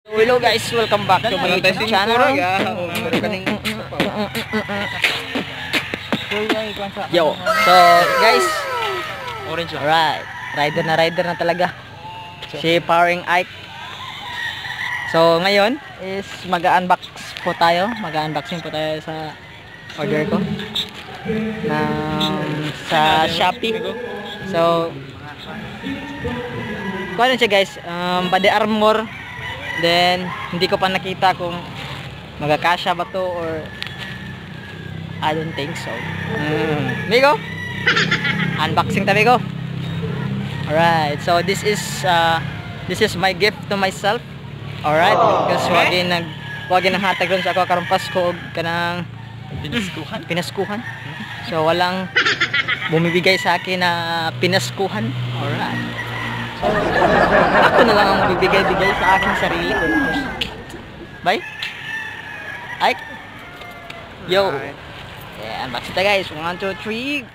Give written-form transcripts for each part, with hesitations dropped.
Hello guys, welcome back to my YouTube channel. Yo, so guys, alright, rider na talaga. Si Powering Ike. So ngayon is mag-unbox po tayo, mag-unboxing po tayo sa order ko sa Shopee. So kung ano siya guys, body armor. Then hindi ko pa nakita kung magkakasya ba to or I don't think so. Migo, unboxing tabi ko. Alright, so this is my gift to myself. Alright, because wagi nang hatag ron sa ako karong Pasko kanang pinaskuhan. So walang bumibigay sa akin na pinaskuhan. Alright. So ako na lang ang bibigay sa aking sarili. Bye. Ike. Yo. Yeah, unbox ito guys. 1, 2, 3.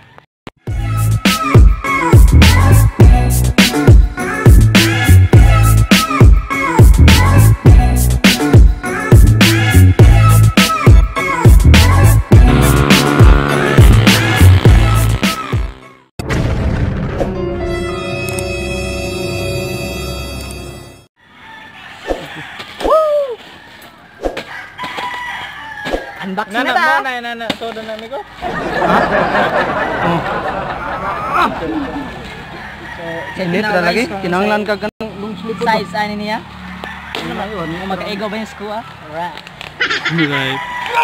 Unboxing na ta. Nana, soda na amigo. Hindi lagi. Kinanglan ka ganung long sleeve. Size ano niya? Ano mag-ego ba yung skuha? Alright. Right.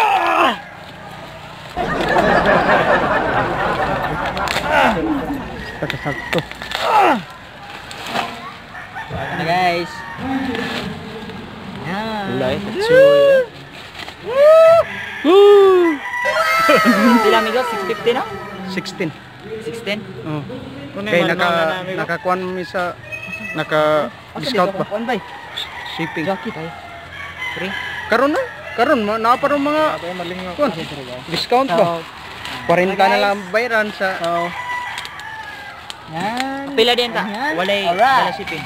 Sakto. Ano guys? Yan. Ulay. Sila amigo, 650 na? 16. 16? Oh. Kaya nakakuan mo sa naka-discount pa. Kuan bay? Shipping. Jacket ay. Free. Karon na pa rin mga kuan. Discount pa. 40 na lang bayaran sa Yan. Pila din ta? Wala shipping.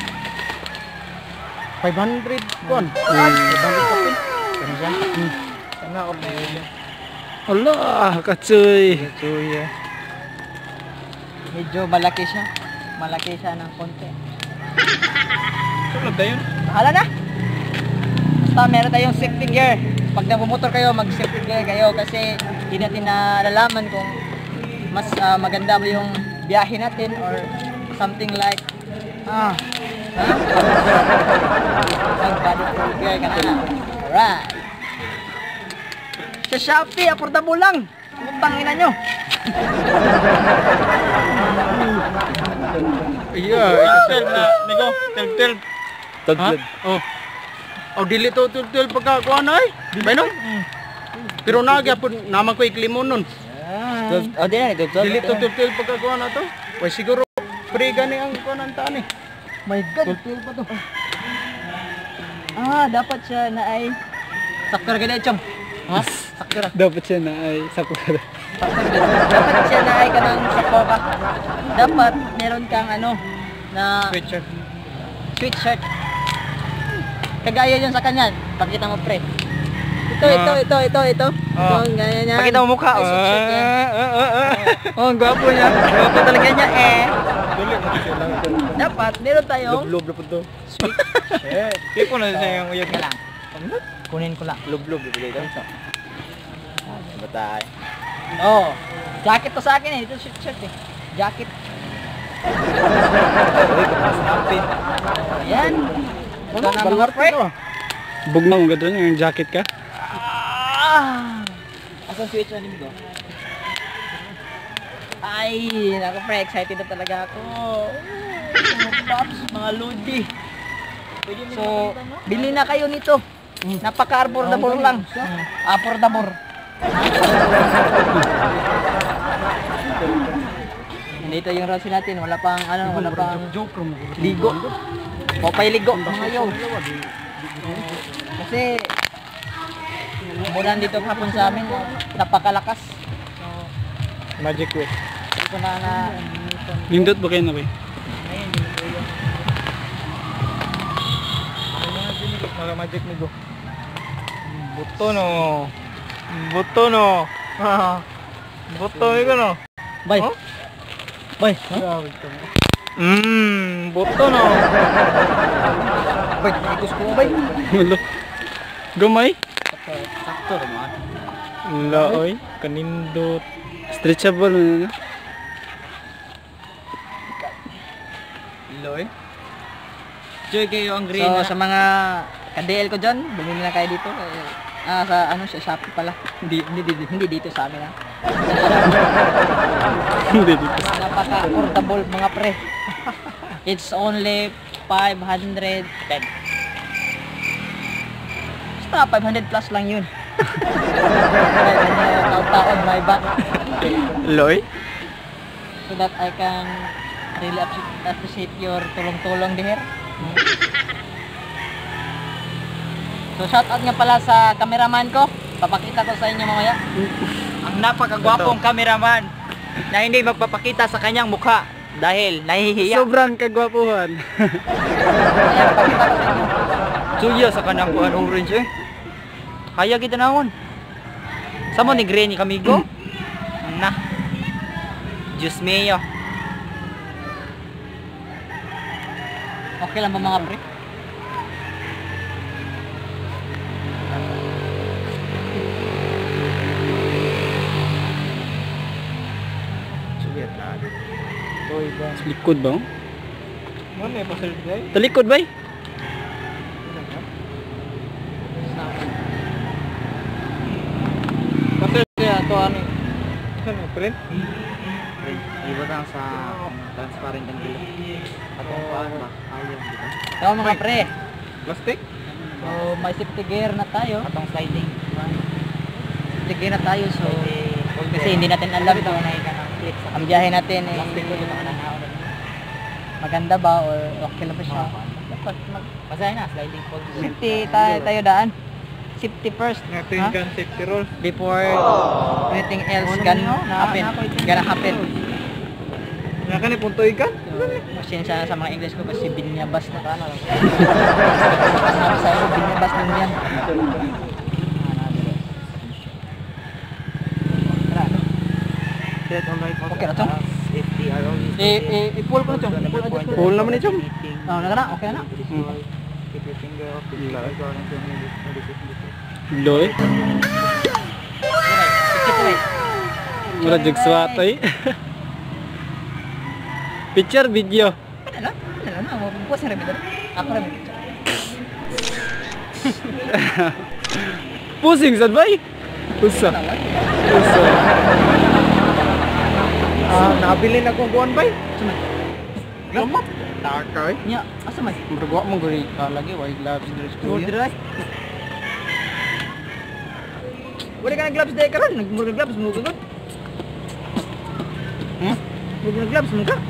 500 kuan. 500 kapin. Sana order. Allah, katsoy. Medyo malaki siya. Malaki siya ng konti. Sulod na yun. Hala na. Basta meron tayong safety gear. Pag nabumotor kayo, mag-safety gear kayo kasi hindi natin nalalaman kung mas maganda ba yung biyahe natin or something like mag-body gear ka na. Alright. Sa Shopee, affordable lang. Utang ina nyo. Tel na, Nigo. Tel. Oh. Oh, dili to tel pagkakuan ay. Bayno? Pero nagyapon naman ko iklimon nun. Oh, di na ito. Dili to tel pagkakuan na to. Why siguro free gani ang kuan tani. My God. Tel pa to. Dapat siya na ay saktor ganda chong. Ha? Saktor. Dapat siya na ay sakura. Dapat siya na ay kanang sakoba. Dapat meron kang na sweatshirt. Kagaya yun sa kanya. Pakita mo pre. Ito. Ito, ganyan yan. Pakita mo mukha. Oh, ang gwapo niya. Gwapo talaga niya Dapat meron tayong Lublob na po to. Sweatshirt. Tipo na siya yung uyag lang. Kunin ko lang. Lublob ibigay daw sa. Batay. Oh, jacket to sa akin ito shirt Jacket. Ayan. Ano na mga pre? Bugnaw ang ganda yung jacket ka? Asan switch na nito? Ay, naku pre, excited na talaga ako. Mga pops, mga lodi. So, bili na kayo nito. Napaka-affordable lang. Affordable. Dito yung rossi natin, wala pang ligo. O pa'y ligo ngayon. Kasi umulan dito hapon sa amin, napakalakas. Magic way. Ito na Nindot ba kayo na ba? Naka-magic migo. Buto no. Buto no. Buto migo no. Bay. Oh? Bay. Buto no. Bay, ikus ko bay. Hello. Gamay? Sakto naman. Laoy, kanindot. Stretchable na. Loy. Joy kayo ang green. So sa mga ka-DL ko dyan, bumili na kayo dito. Sa ano, sa Shopee pala. Hindi dito sa amin ha. Hindi dito. Napaka-affordable mga pre. It's only 510. Basta 500 plus lang yun. Taon my back. Loy? So that I can really appreciate your tulong-tulong deher. So shout out nga pala sa cameraman ko. Papakita ko sa inyo mamaya. Ang napakagwapong cameraman na hindi magpapakita sa kanyang mukha dahil nahihiya. Sobrang kagwapuhan. Ayan, papakita ko sa inyo. Suya sa kanang buwan orange eh. Kaya kita naon. Samo ni green ni kamigo. Na. Diyos mio. Okay lang ba mga pre? Sa likod ba? Mo may pasalid day. Talikod ba? Kasi kaya to ano? Ano, print? Iba lang sa transparent ang gila. Atong paan ba? Ayaw dito. So mga pre, Plastic? so may safety gear na tayo. Atong sliding. Safety gear na tayo so kasi hindi natin alam kung ang biyahe natin eh, maganda ba or okay lang ba siya. Dapat Masaya na sliding pole. safety tayo daan. Safety first. Ha? safety roll. Before anything else gonna happen. Nga ni punto ikan? Pasensya na sa mga English ko kasi binyabas na ano lang. Sabi sa iyo, binyabas din yan. Okay na to? I-pull ko na to. Pull naman ni Chom. Oh, na. Okay na. Keep your finger off the Loy? Okay. Mura jug swatoy. Picture, video. Ano na? Magpupuas na rin ito. Ako rin ito. Pusing sad bay? Pusa. Pusa. Nabili na kong kuwan bay? Lamap. Takay. Nya, asa may? Muragwa mong guri lagi white gloves dress ko. Dry. Wala ka ng gloves dahil karon, nagmurag gloves mo gagod. Murag gloves mo ka.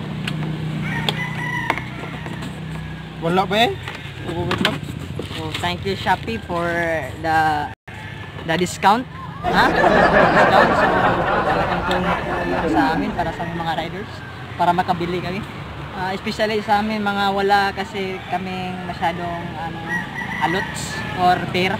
Wala ba eh? So, thank you Shopee for the discount. Ha? Discount. So, talagang tulong sa amin para sa mga riders para makabili kami. Especially sa amin mga wala kasi kaming masyadong alots or pera.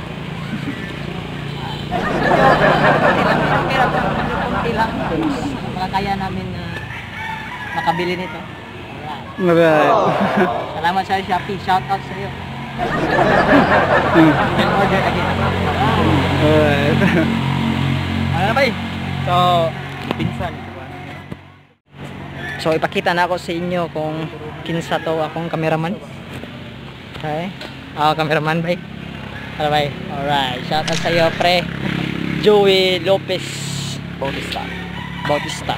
Kunti lang. Makakaya namin na makabili nito. Alright. Salamat sa Shopee. Shout out sa iyo. You can order again. Alright. Ano na ba eh? So, pinsan. So ipakita na ako sa inyo kung kinsa to akong cameraman. Okay. Cameraman bay. Ano bay? Alright. Shout out sa iyo pre. Joey Lopez Bautista.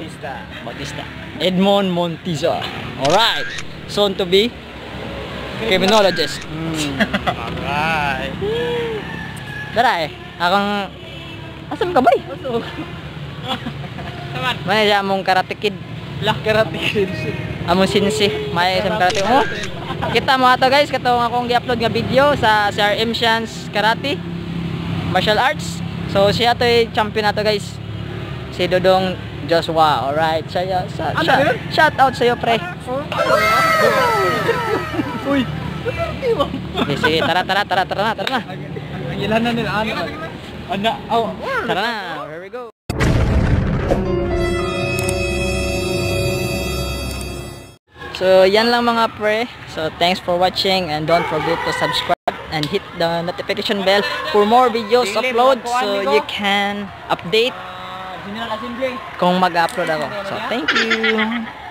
Edmond Montiza. Alright. Soon to be criminologist. Alright. Dara eh. Akong asam ka bay? Mana siya mong karate kid. Karate kid. Among sinsi. May isang karate. Oh. Kita mo ato guys, katong akong gi-upload nga video sa CRM Chance Karate Martial Arts. So siya to champion nato guys. Si Dodong Joshua. Alright. Shout out sa iyo pre. Uy. Okay, sige, tara na. Ang ilan na nila, Tara na, here we go. So, yan lang mga pre. So, thanks for watching and don't forget to subscribe and hit the notification bell for more videos upload so you can update kung mag-upload ako. So, thank you.